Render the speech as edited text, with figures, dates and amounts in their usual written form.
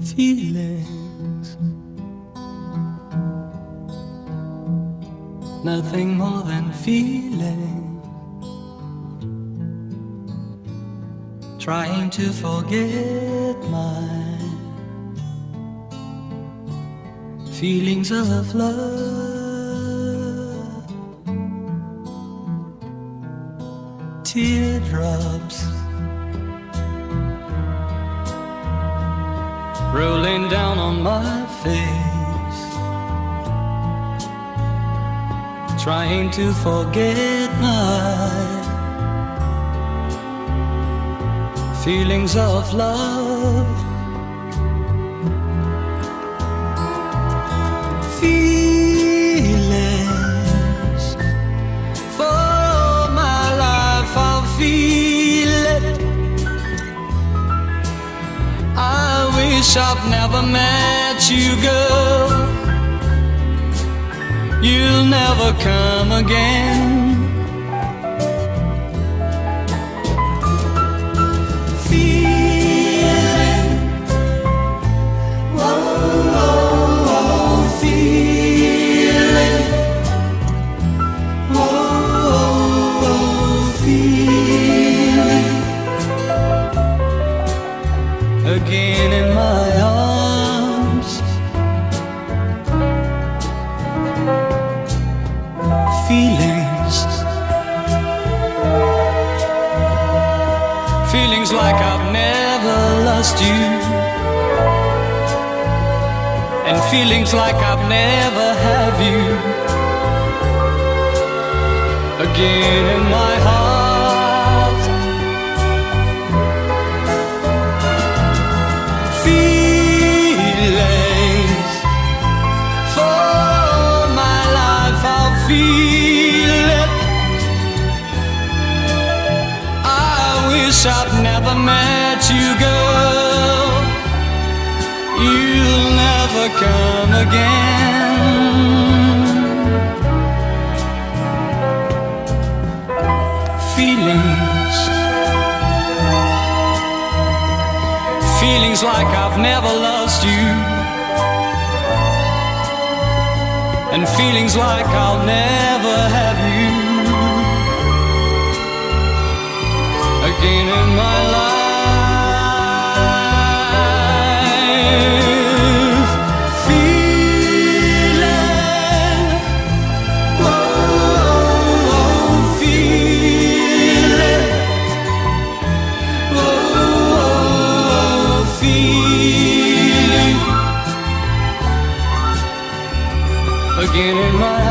feelings, nothing more than feeling, trying to forget my feelings of love. Teardrops rolling down on my face, trying to forget my feelings of love. Feelings, for my life I'll feel it. I wish I've never met you, girl. You'll never come again. Feeling, whoa, whoa, whoa, feeling, whoa, whoa, whoa, feeling, again in my arms. Feelings, feelings like I've never lost you, and feelings like I've never have you, again in my heart. Feelings, for my life I'll feel it. I wish I'd never met you, girl. You'll never come again. Feelings, feelings like I've never lost you, and feelings like I'll never have you, again in my life. Feeling, whoa, whoa, feeling, whoa, whoa, feeling, again in my life.